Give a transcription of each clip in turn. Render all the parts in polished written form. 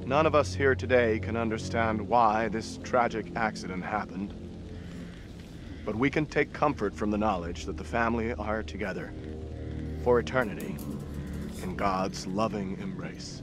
None of us here today can understand why this tragic accident happened. But we can take comfort from the knowledge that the family are together for eternity in God's loving embrace.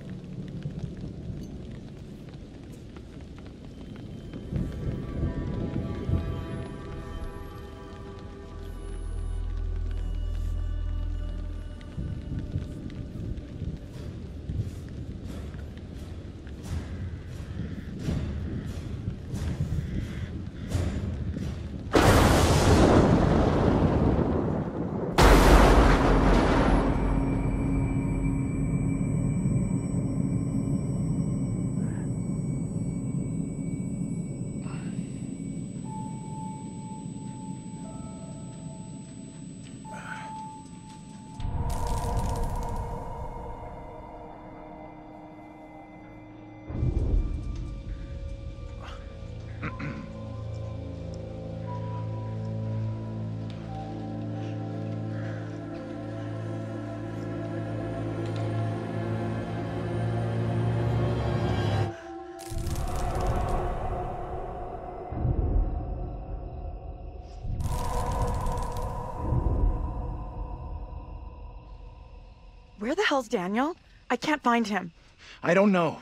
Where the hell's Daniel? I can't find him. I don't know.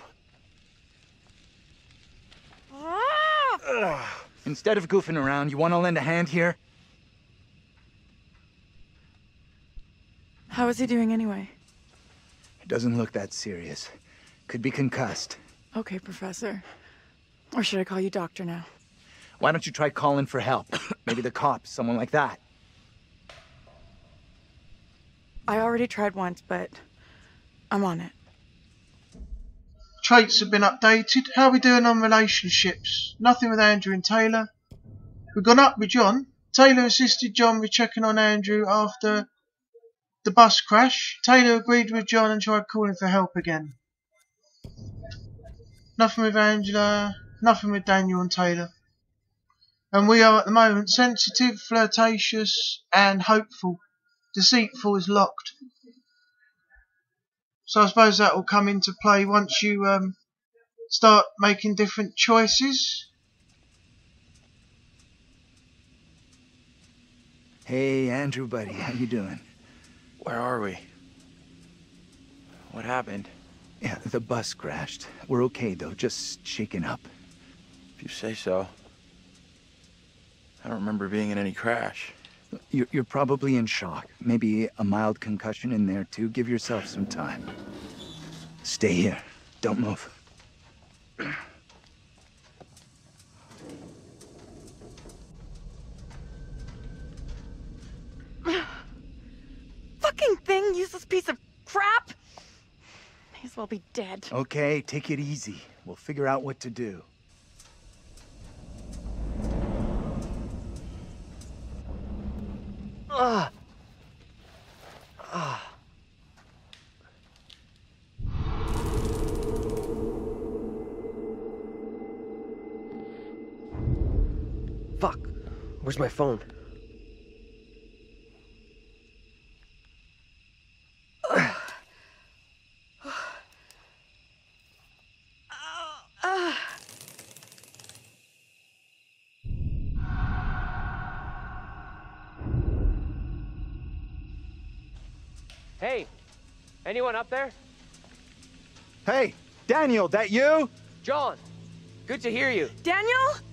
Ah! Instead of goofing around, you want to lend a hand here? How is he doing anyway? It doesn't look that serious. Could be concussed. Okay, Professor. Or should I call you Doctor now? Why don't you try calling for help? Maybe the cops, someone like that. I already tried once, but I'm on it. Traits have been updated. How are we doing on relationships? Nothing with Andrew and Taylor. We've gone up with John. Taylor assisted John with checking on Andrew after the bus crash. Taylor agreed with John and tried calling for help again. Nothing with Angela. Nothing with Daniel and Taylor. And we are at the moment sensitive, flirtatious and hopeful. Deceitful is locked. So I suppose that will come into play once you start making different choices. Hey, Andrew, buddy, how you doing? Where are we? What happened? Yeah, the bus crashed. We're okay, though, just shaken up. If you say so. I don't remember being in any crash. You're probably in shock. Maybe a mild concussion in there, too. Give yourself some time. Stay here. Don't move. Fucking thing, useless piece of crap! May as well be dead. Okay, take it easy. We'll figure out what to do. Fuck. Where's my phone? Hey, anyone up there? Hey, Daniel, that you? John, good to hear you. Daniel?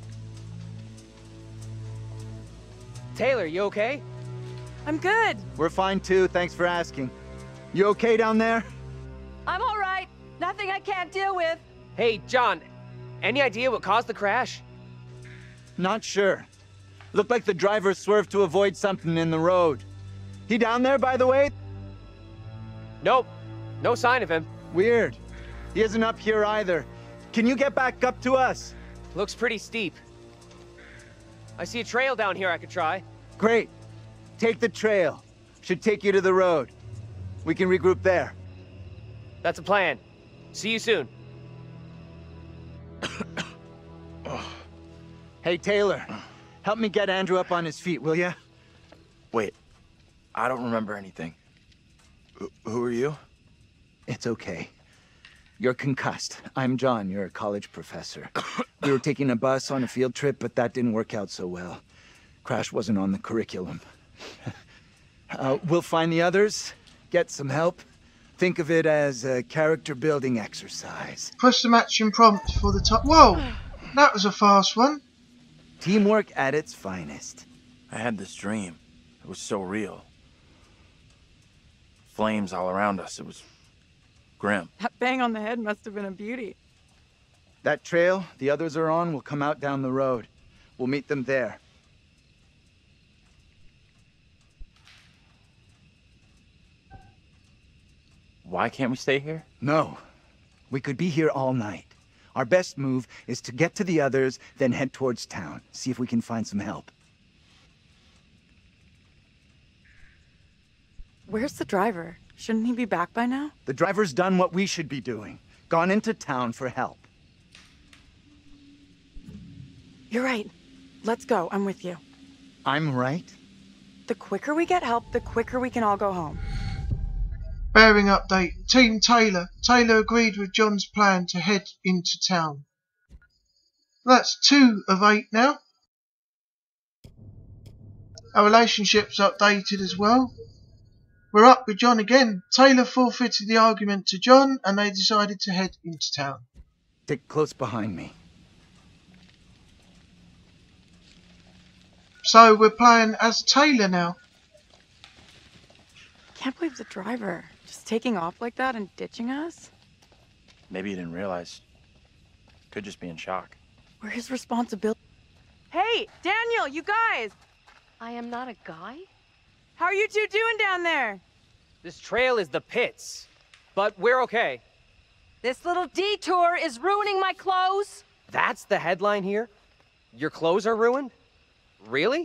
Taylor, you okay? I'm good. We're fine, too. Thanks for asking. You okay down there? I'm all right. Nothing I can't deal with. Hey, John, any idea what caused the crash? Not sure. Looked like the driver swerved to avoid something in the road. He down there, by the way? Nope, no sign of him. Weird. He isn't up here either. Can you get back up to us? Looks pretty steep. I see a trail down here I could try. Great. Take the trail. Should take you to the road. We can regroup there. That's a plan. See you soon. Hey, Taylor. Help me get Andrew up on his feet, will ya? Wait, I don't remember anything. Who are you? It's okay. You're concussed. I'm John, you're a college professor. We were taking a bus on a field trip, but that didn't work out so well. Crash wasn't on the curriculum. We'll find the others, get some help. Think of it as a character-building exercise. Press the matching prompt for the top. Whoa! That was a fast one. Teamwork at its finest. I had this dream. It was so real. Flames all around us. It was grim. That bang on the head must have been a beauty. That trail the others are on will come out down the road. We'll meet them there. Why can't we stay here? No. We could be here all night. Our best move is to get to the others, then head towards town. See if we can find some help. Where's the driver? Shouldn't he be back by now? The driver's done what we should be doing. Gone into town for help. You're right. Let's go. I'm with you. I'm right? The quicker we get help, the quicker we can all go home. Bearing update. Team Taylor. Taylor agreed with John's plan to head into town. That's 2 of 8 now. Our relationship's updated as well. We're up with John again. Taylor forfeited the argument to John and they decided to head into town. Stick close behind me. So we're playing as Taylor now. Can't believe the driver just taking off like that and ditching us. Maybe he didn't realize. Could just be in shock. We're his responsibility. Hey, Daniel, you guys! I am not a guy? How are you two doing down there? This trail is the pits, but we're okay. This little detour is ruining my clothes. That's the headline here? Your clothes are ruined? Really?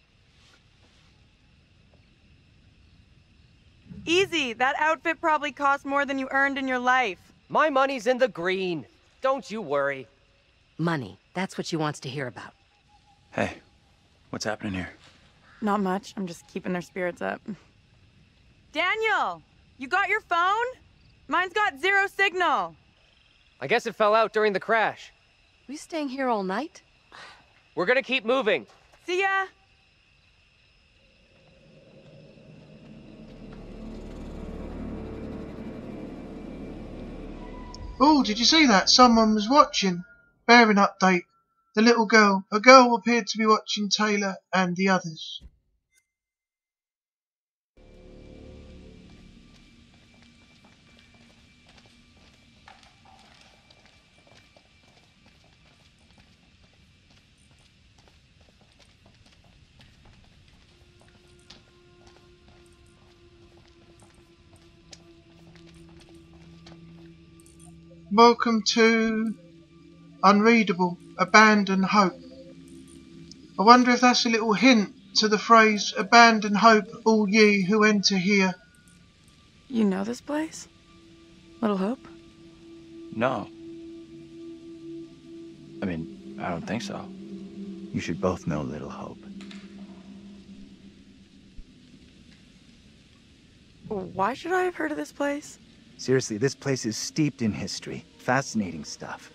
Easy. That outfit probably cost more than you earned in your life. My money's in the green. Don't you worry. Money. That's what she wants to hear about. Hey, what's happening here? Not much. I'm just keeping their spirits up. Daniel! You got your phone? Mine's got 0 signal. I guess it fell out during the crash. We staying here all night? We're gonna keep moving. See ya! Oh, did you see that? Someone was watching. Bearing update. The little girl. A girl appeared to be watching Taylor and the others. Welcome to Unreadable, Abandon Hope. I wonder if that's a little hint to the phrase, Abandon hope, all ye who enter here. You know this place? Little Hope? No. I mean, I don't think so. You should both know Little Hope. Why should I have heard of this place? Seriously, this place is steeped in history. Fascinating stuff.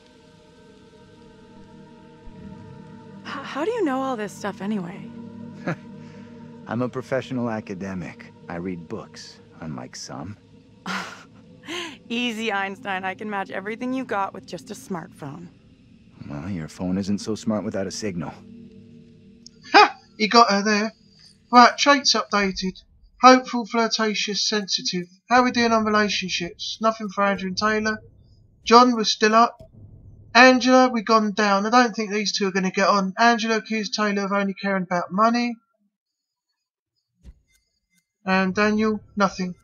How do you know all this stuff anyway? I'm a professional academic. I read books, unlike some. Easy, Einstein. I can match everything you got with just a smartphone. Well, your phone isn't so smart without a signal. Ha! He got her there. Right, traits updated. Hopeful, flirtatious, sensitive. How are we doing on relationships? Nothing for Andrew and Taylor. John, we're still up. Angela, we've gone down. I don't think these two are going to get on. Angela accused Taylor of only caring about money. And Daniel, nothing.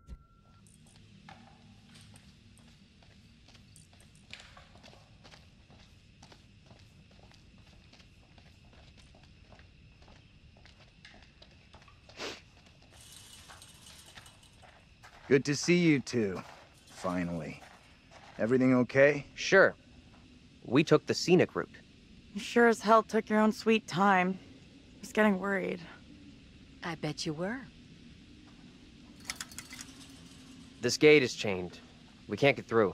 Good to see you two. Finally. Everything okay? Sure. We took the scenic route. You sure as hell took your own sweet time. I was getting worried. I bet you were. This gate is chained. We can't get through.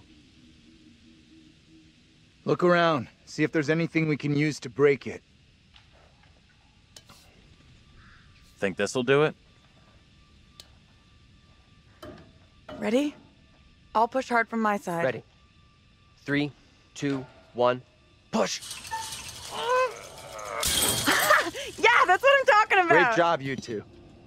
Look around. See if there's anything we can use to break it. Think this'll do it? Ready? I'll push hard from my side. Ready. 3, 2, 1, push! Yeah, that's what I'm talking about! Great job, you two.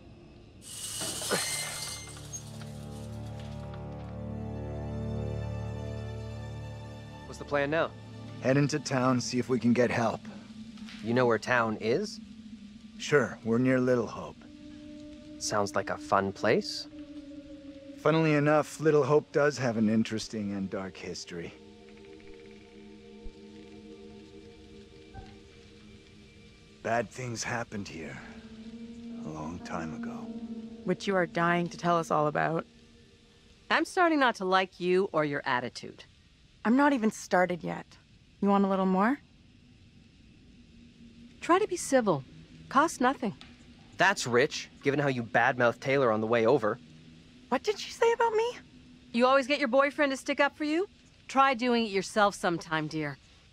What's the plan now? Head into town, see if we can get help. You know where town is? Sure, we're near Little Hope. Sounds like a fun place. Funnily enough, Little Hope does have an interesting and dark history. Bad things happened here a long time ago. Which you are dying to tell us all about. I'm starting not to like you or your attitude. I'm not even started yet. You want a little more? Try to be civil. Costs nothing. That's rich, given how you badmouthed Taylor on the way over. What did you say about me? You always get your boyfriend to stick up for you? Try doing it yourself sometime, dear.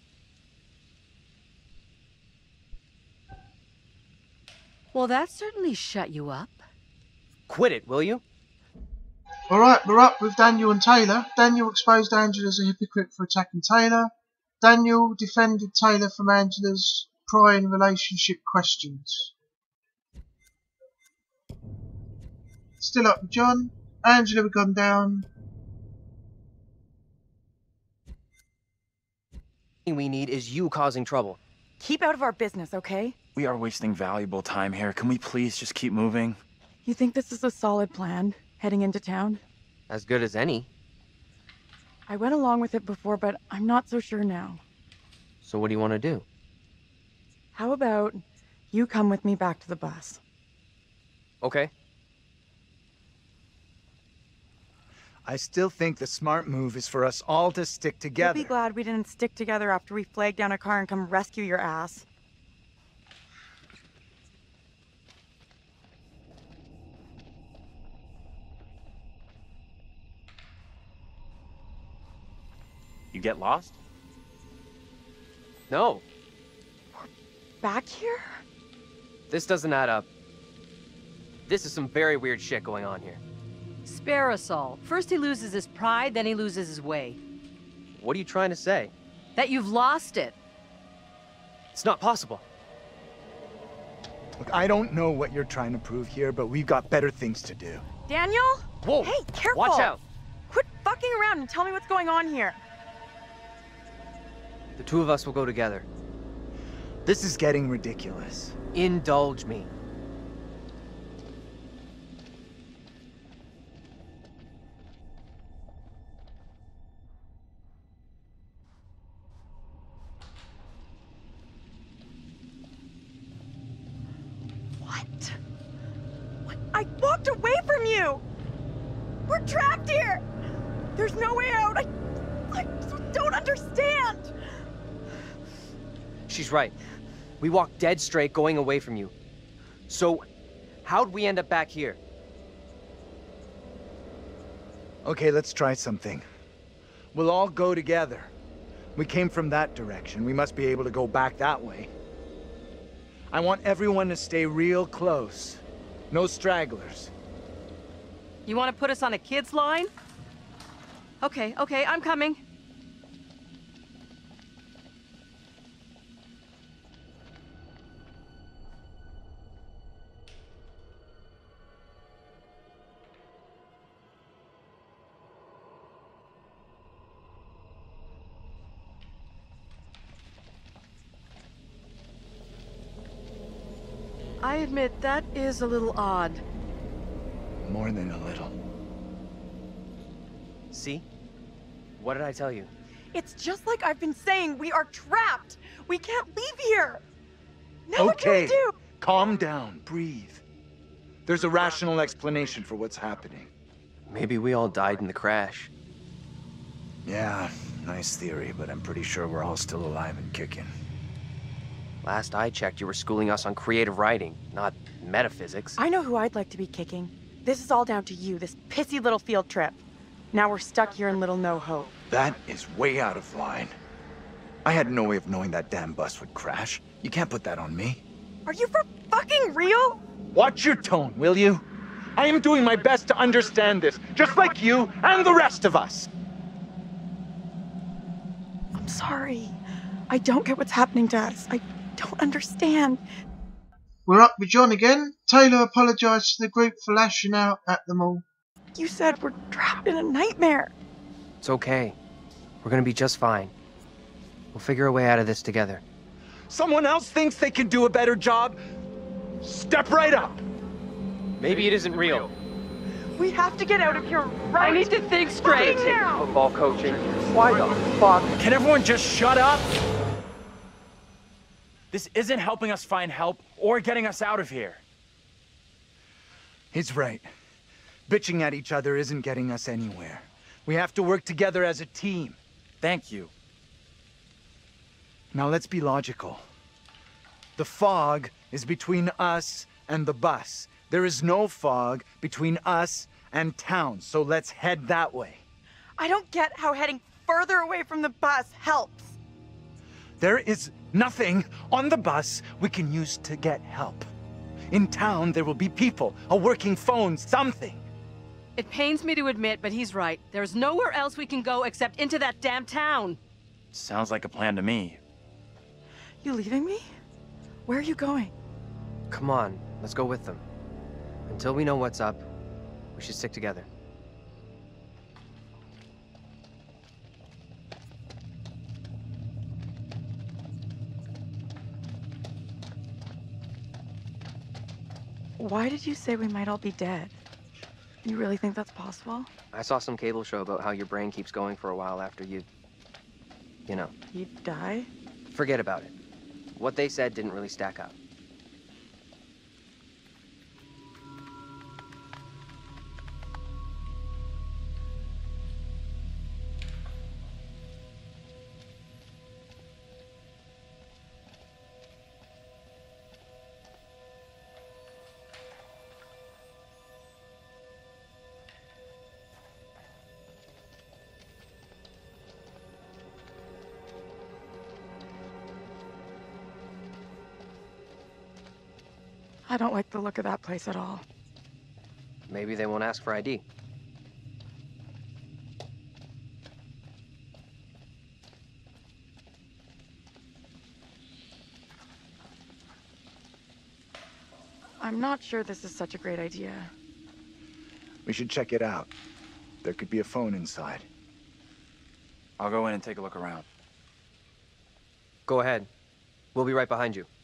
Well, that certainly shut you up. Quit it, will you? Alright, we're up with Daniel and Taylor. Daniel exposed Angela as a hypocrite for attacking Taylor. Daniel defended Taylor from Angela's prying relationship questions. Still up with John. Angela had gone down. We need is you causing trouble. Keep out of our business, okay? We are wasting valuable time here. Can we please just keep moving? You think this is a solid plan, heading into town? As good as any. I went along with it before, but I'm not so sure now. So what do you want to do? How about you come with me back to the bus? Okay. I still think the smart move is for us all to stick together. You'll be glad we didn't stick together after we flagged down a car and come rescue your ass. You get lost? No, Back here? this doesn't add up. This is some very weird shit going on here. Spare us all. First he loses his pride, then he loses his way. What are you trying to say? That you've lost it. It's not possible. Look, I don't know what you're trying to prove here, but we've got better things to do. Daniel? Whoa! Hey, careful! Watch out! Quit fucking around and tell me what's going on here. The two of us will go together. This is getting ridiculous. Indulge me. What? I walked away from you! We're trapped here! There's no way out! I don't understand! She's right. We walked dead straight going away from you. So, how'd we end up back here? Okay, let's try something. We'll all go together. We came from that direction. We must be able to go back that way. I want everyone to stay real close. No stragglers. You want to put us on a kid's line? Okay, I'm coming. I admit, that is a little odd. More than a little. See? What did I tell you? It's just like I've been saying, we are trapped! We can't leave here! Now what do we Okay, do? calm down, breathe. There's a rational explanation for what's happening. Maybe we all died in the crash. Yeah, nice theory, but I'm pretty sure we're all still alive and kicking. Last I checked, you were schooling us on creative writing, not metaphysics. I know who I'd like to be kicking. This is all down to you, this pissy little field trip. Now we're stuck here in Little No Hope. That is way out of line. I had no way of knowing that damn bus would crash. You can't put that on me. Are you for fucking real? Watch your tone, will you? I am doing my best to understand this, just like you and the rest of us. I'm sorry. I don't get what's happening to us. I don't understand. We're up with John again. Taylor apologised to the group for lashing out at them all. You said we're trapped in a nightmare. It's okay. We're gonna be just fine. We'll figure a way out of this together. Someone else thinks they can do a better job? Step right up! Maybe it isn't real. We have to get out of here right I need to think straight. now. Football coaching. Why the fuck? Can everyone just shut up? This isn't helping us find help or getting us out of here. He's right. Bitching at each other isn't getting us anywhere. We have to work together as a team. Thank you. Now let's be logical. The fog is between us and the bus. There is no fog between us and town, so let's head that way. I don't get how heading further away from the bus helps. There is nothing on the bus we can use to get help. In town, there will be people, a working phone, something. It pains me to admit, but he's right. There's nowhere else we can go except into that damn town. Sounds like a plan to me. You leaving me? Where are you going? Come on, let's go with them. Until we know what's up, we should stick together. Why did you say we might all be dead? You really think that's possible? I saw some cable show about how your brain keeps going for a while after you know. You die? Forget about it. What they said didn't really stack up. I don't like the look of that place at all. Maybe they won't ask for ID. I'm not sure this is such a great idea. We should check it out. There could be a phone inside. I'll go in and take a look around. Go ahead. We'll be right behind you.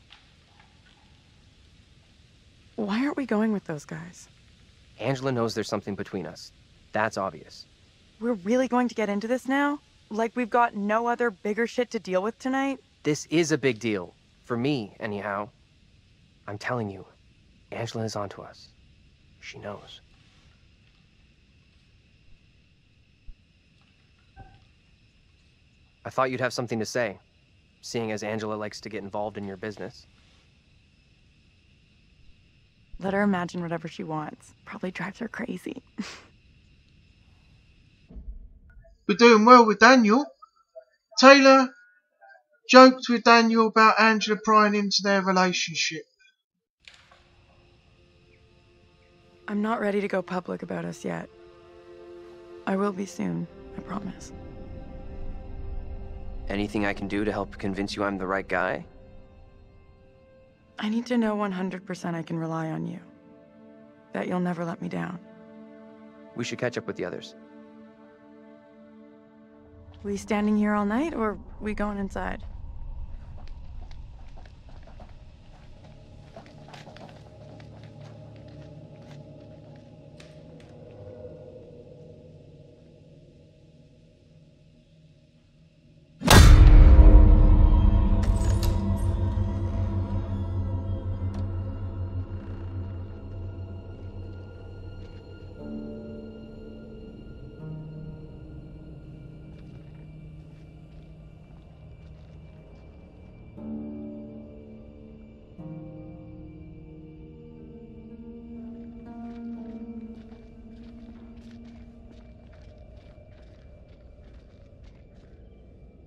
Why aren't we going with those guys? Angela knows there's something between us. That's obvious. We're really going to get into this now? Like we've got no other bigger shit to deal with tonight? This is a big deal. For me, anyhow. I'm telling you, Angela is onto us. She knows. I thought you'd have something to say, seeing as Angela likes to get involved in your business. Let her imagine whatever she wants. Probably drives her crazy. We're doing well with Daniel. Taylor joked with Daniel about Angela prying into their relationship. I'm not ready to go public about us yet. I will be soon, I promise. Anything I can do to help convince you I'm the right guy? I need to know 100% I can rely on you. That you'll never let me down. We should catch up with the others. We standing here all night, or we going inside?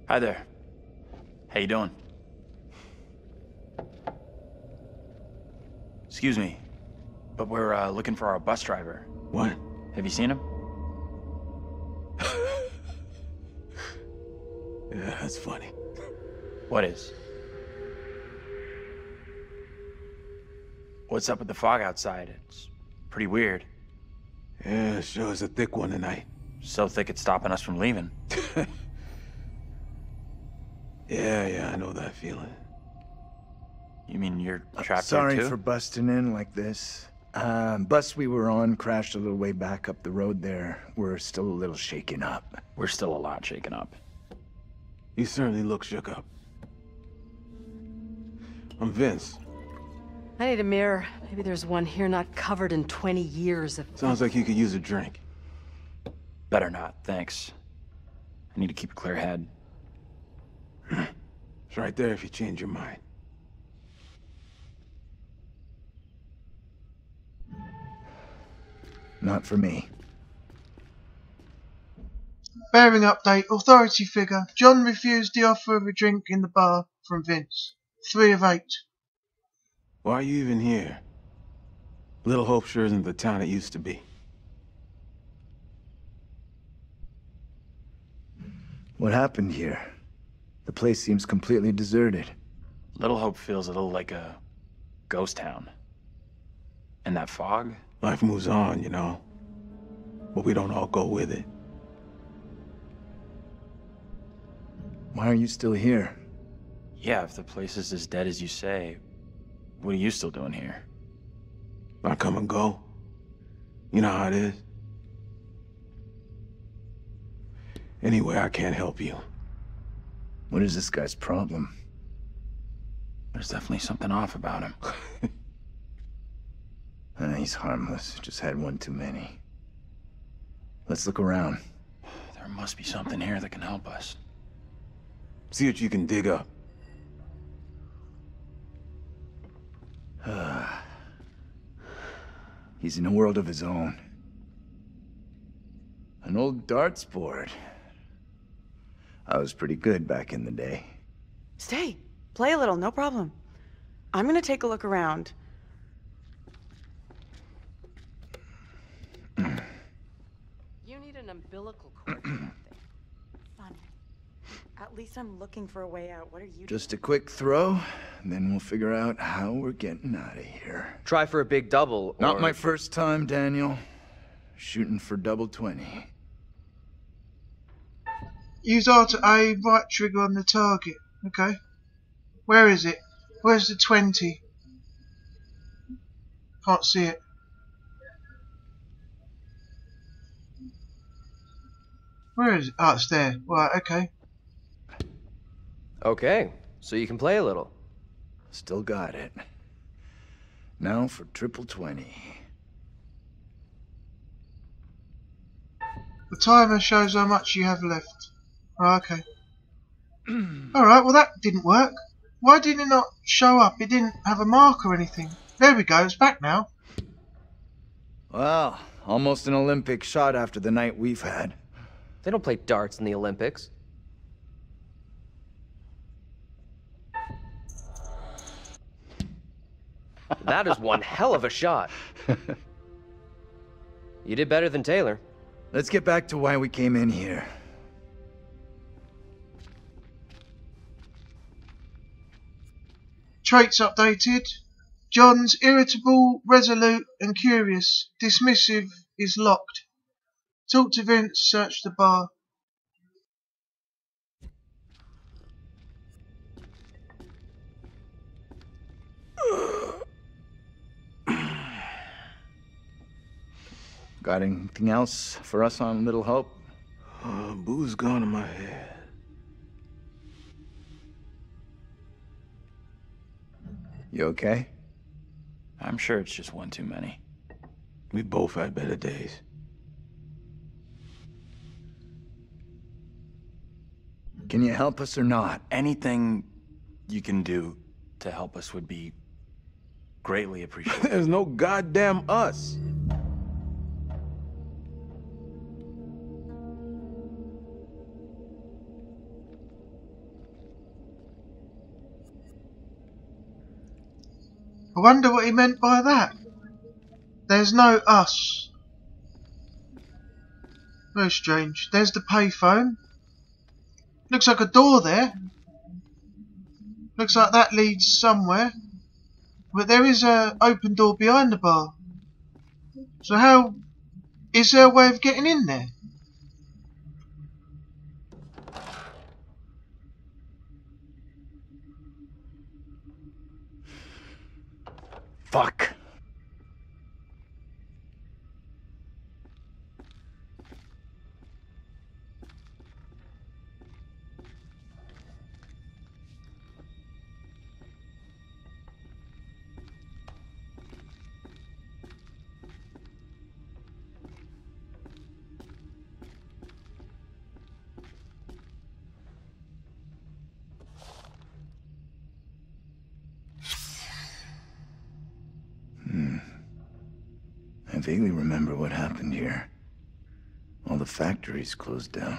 Hi there. How you doing? Excuse me, but we're looking for our bus driver. What? Have you seen him? Yeah, that's funny. What is? What's up with the fog outside? It's pretty weird. Yeah, sure is a thick one tonight. So thick it's stopping us from leaving. Yeah, I know that feeling. You mean you're trapped Sorry here too? for busting in like this. Bus we were on crashed a little way back up the road there. We're still a little shaken up. We're still a lot shaken up. You certainly look shook up. I'm Vince. I need a mirror. Maybe there's one here not covered in 20 years of... Sounds like you could use a drink. Better not, thanks. I need to keep a clear head. It's right there if you change your mind. Not for me. Bearing update. Authority figure. John refused the offer of a drink in the bar from Vince. 3 of 8. Why are you even here? Little Hope sure isn't the town it used to be. What happened here? The place seems completely deserted. Little Hope feels a little like a ghost town. And that fog? Life moves on, you know. But we don't all go with it. Why are you still here? Yeah, if the place is as dead as you say, what are you still doing here? I come and go. You know how it is. Anyway, I can't help you. What is this guy's problem? There's definitely something off about him. He's harmless. Just had one too many. Let's look around. There must be something here that can help us. See what you can dig up. He's in a world of his own. An old darts board. I was pretty good back in the day. Stay. Play a little, no problem. I'm gonna take a look around. You need an umbilical cord. Fun. At least I'm looking for a way out. What are you Just a doing? quick throw, and then we'll figure out how we're getting out of here. Try for a big double, Not or... my first time, Daniel. Shooting for double 20. Use Alt A, right trigger on the target. Okay. Where is it? Where's the 20? Can't see it. Where is it? Oh, it's there. Right, okay. Okay, so you can play a little. Still got it. Now for triple 20. The timer shows how much you have left. Oh, okay. Alright, well that didn't work. Why did it not show up? It didn't have a mark or anything. There we go, it's back now. Well, almost an Olympic shot after the night we've had. They don't play darts in the Olympics. That is one hell of a shot. You did better than Taylor. Let's get back to why we came in here. Traits updated. John's irritable, resolute and curious. Dismissive is locked. Talk to Vince, search the bar. Got anything else for us on Little Hope? Booze gone in my head. You okay? I'm sure it's just one too many. We both had better days. Can you help us or not? Anything you can do to help us would be greatly appreciated. There's no goddamn us. I wonder what he meant by that. There's no us. Very strange. There's the payphone. Looks like a door there. Looks like that leads somewhere. But there is an open door behind the bar. So how... is there a way of getting in there? Fuck. I vaguely remember what happened here. All the factories closed down.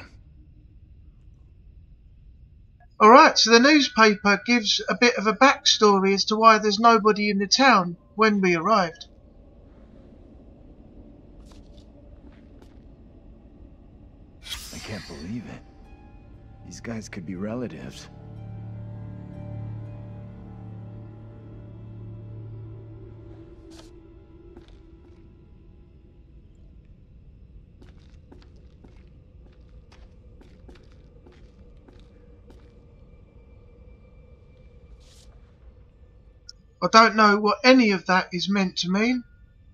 Alright, so the newspaper gives a bit of a backstory as to why there's nobody in the town when we arrived. I can't believe it. These guys could be relatives. I don't know what any of that is meant to mean.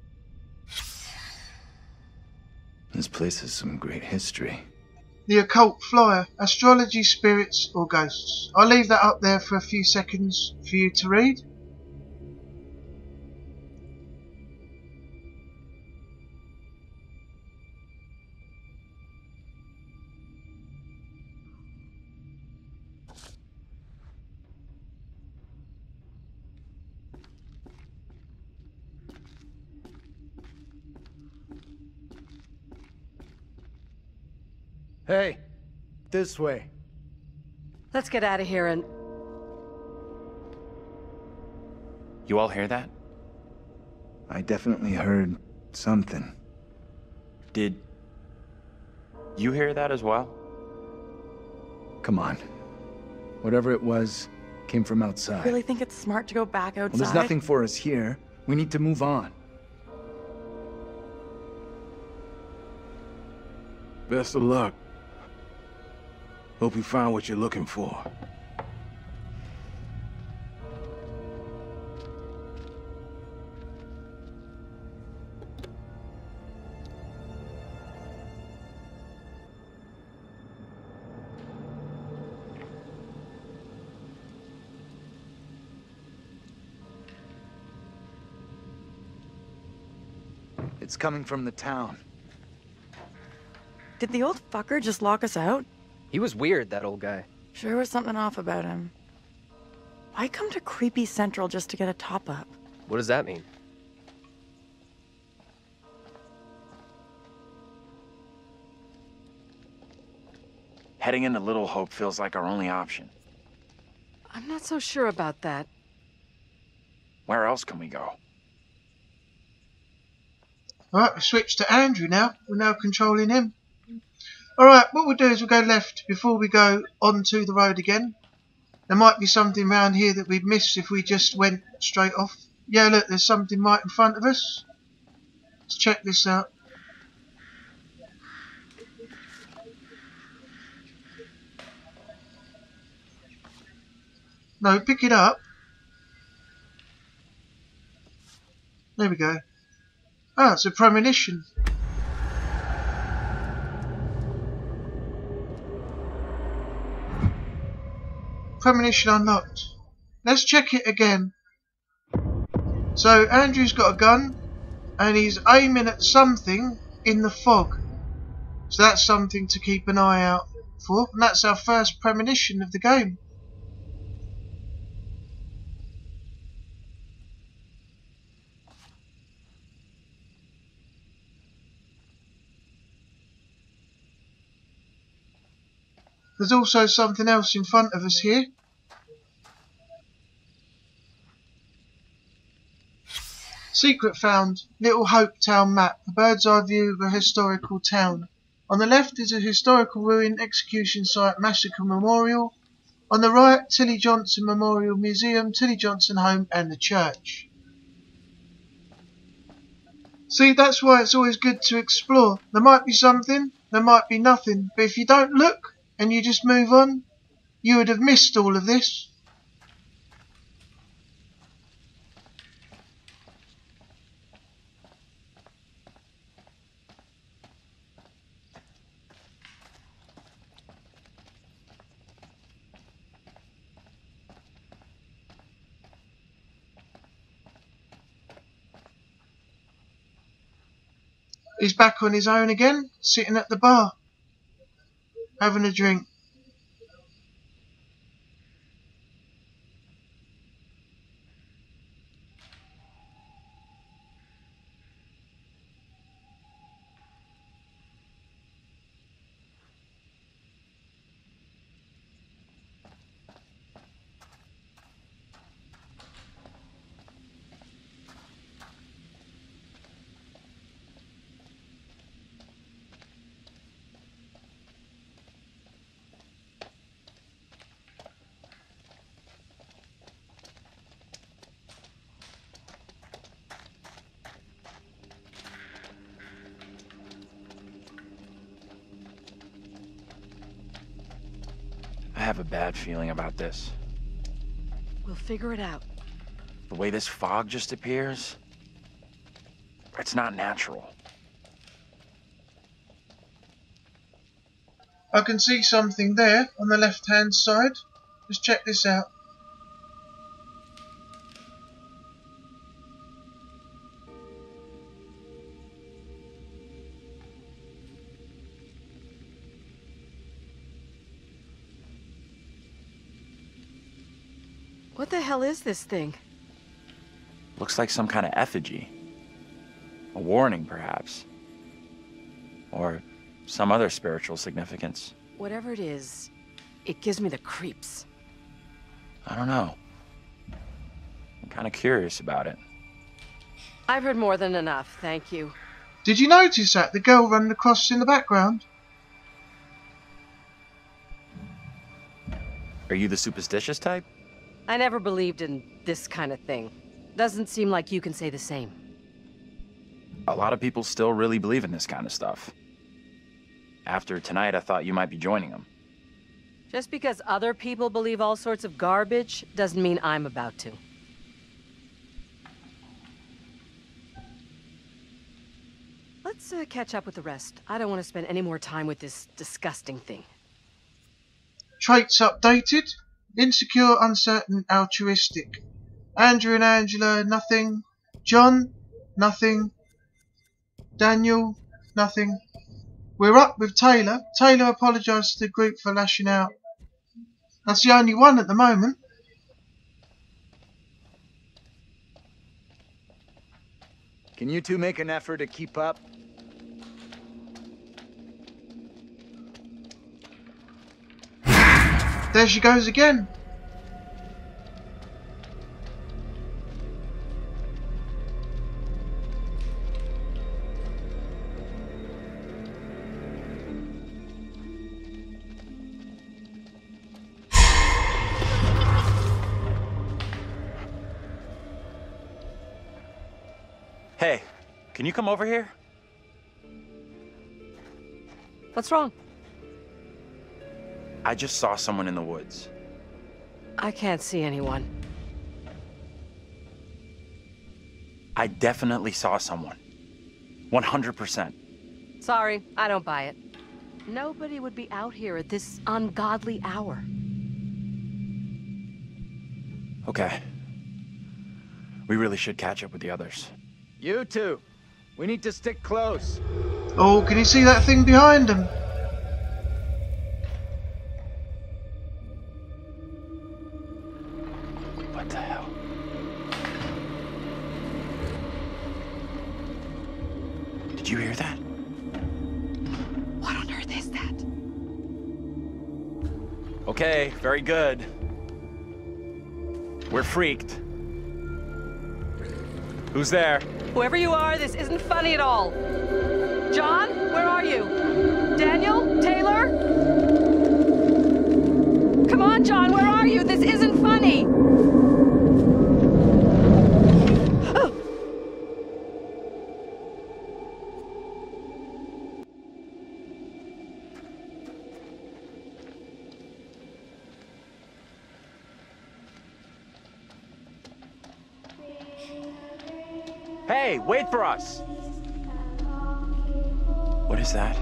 This place has some great history. The occult flyer, astrology, spirits or ghosts. I'll leave that up there for a few seconds for you to read. Hey, this way. Let's get out of here and... You all hear that? I definitely heard something. Did you hear that as well? Come on. Whatever it was, came from outside. Really think it's smart to go back outside? Well, there's nothing for us here. We need to move on. Best of luck. Hope you find what you're looking for. It's coming from the town. Did the old fucker just lock us out? He was weird, that old guy. Sure was something off about him. Why come to Creepy Central just to get a top-up? What does that mean? Heading into Little Hope feels like our only option. I'm not so sure about that. Where else can we go? Alright, we switch to Andrew now. We're now controlling him. Alright, what we'll do is we'll go left before we go onto the road again. There might be something around here that we'd miss if we just went straight off. Yeah, look, there's something right in front of us. Let's check this out. No, pick it up. There we go. Ah, it's a premonition. Premonition unlocked. Let's check it again. So Andrew's got a gun and he's aiming at something in the fog. So that's something to keep an eye out for. And that's our first premonition of the game. There's also something else in front of us here. Secret found. Little Hope Town map. A bird's eye view of a historical town. On the left is a historical ruin, execution site, massacre memorial. On the right, Tilly Johnson Memorial Museum, Tilly Johnson Home and the church. See, that's why it's always good to explore. There might be something, there might be nothing. But if you don't look and you just move on, you would have missed all of this. He's back on his own again, sitting at the bar, having a drink. I have a bad feeling about this. We'll figure it out. The way this fog just appears, it's not natural. I can see something there on the left hand side. Let's check this out. What the hell is this thing? Looks like some kind of effigy. A warning, perhaps. Or some other spiritual significance. Whatever it is, it gives me the creeps. I don't know. I'm kind of curious about it. I've heard more than enough, thank you. Did you notice that? The girl running across in the background? Are you the superstitious type? I never believed in this kind of thing. Doesn't seem like you can say the same. A lot of people still really believe in this kind of stuff. After tonight, I thought you might be joining them. Just because other people believe all sorts of garbage doesn't mean I'm about to. Let's catch up with the rest. I don't want to spend any more time with this disgusting thing. Traits updated. Insecure, uncertain, altruistic. Andrew and Angela, nothing. John, nothing. Daniel, nothing. We're up with Taylor. Taylor apologised to the group for lashing out. That's the only one at the moment. Can you two make an effort to keep up? There she goes again. Hey, can you come over here? What's wrong? I just saw someone in the woods. I can't see anyone. I definitely saw someone. 100%. Sorry, I don't buy it. Nobody would be out here at this ungodly hour. Okay. We really should catch up with the others. You two. We need to stick close. Oh, can you see that thing behind him? What the hell? Did you hear that? What on earth is that? Okay, very good. We're freaked. Who's there? Whoever you are, this isn't funny at all. John, where are you? Daniel? Taylor? Come on, John, where are you? This isn't funny! Oh. Hey, wait for us! What is that?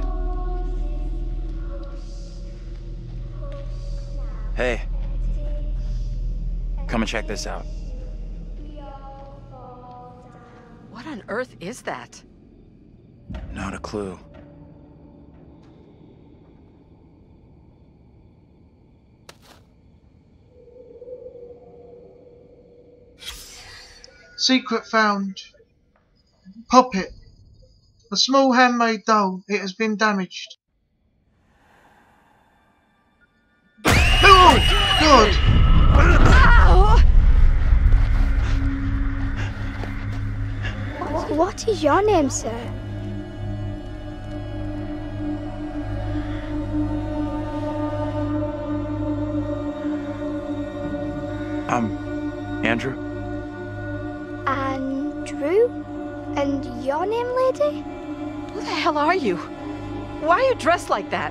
Hey. Come and check this out. What on earth is that? Not a clue. Secret found. Puppet. A small handmade doll. It has been damaged. Oh! God! Ow! What is your name, sir? I'm Andrew. Andrew? And your name, lady? Who the hell are you? Why are you dressed like that?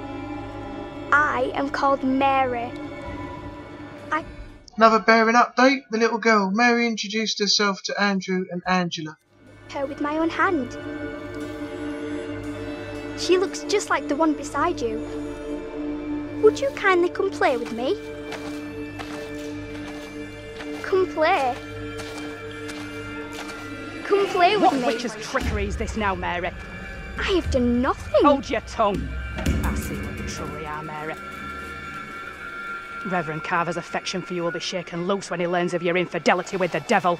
I am called Mary. Another bearing update. The little girl, Mary, introduced herself to Andrew and Angela. Her with my own hand. She looks just like the one beside you. Would you kindly come play with me? Come play. Come play with me. What witch's trickery is this now, Mary? I have done nothing. Hold your tongue. I see what you truly are, Mary. Reverend Carver's affection for you will be shaken loose when he learns of your infidelity with the devil.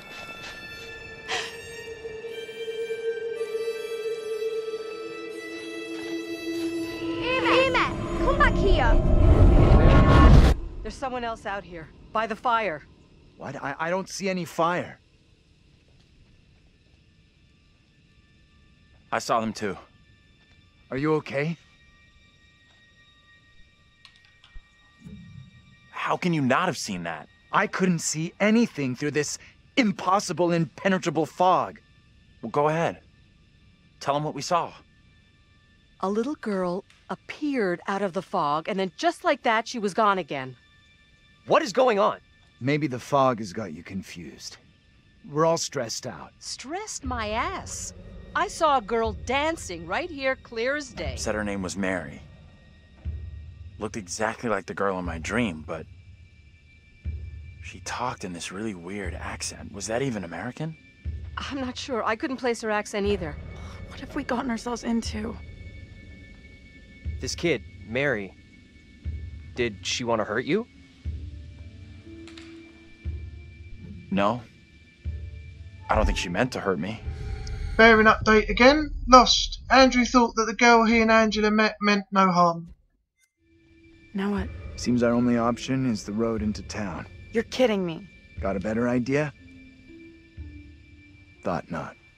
Amy, come back here. There's someone else out here, by the fire. What? I don't see any fire. I saw them too. Are you okay? How can you not have seen that? I couldn't see anything through this impossible, impenetrable fog. Well, go ahead. Tell them what we saw. A little girl appeared out of the fog, and then just like that, she was gone again. What is going on? Maybe the fog has got you confused. We're all stressed out. Stressed my ass. I saw a girl dancing right here, clear as day. Said her name was Mary. Looked exactly like the girl in my dream, but she talked in this really weird accent. Was that even American? I'm not sure. I couldn't place her accent either. What have we gotten ourselves into? This kid, Mary, did she want to hurt you? No. I don't think she meant to hurt me. Bearing update again. Lost. Andrew thought that the girl he and Angela met meant no harm. Now what? Seems our only option is the road into town. You're kidding me. Got a better idea? Thought not.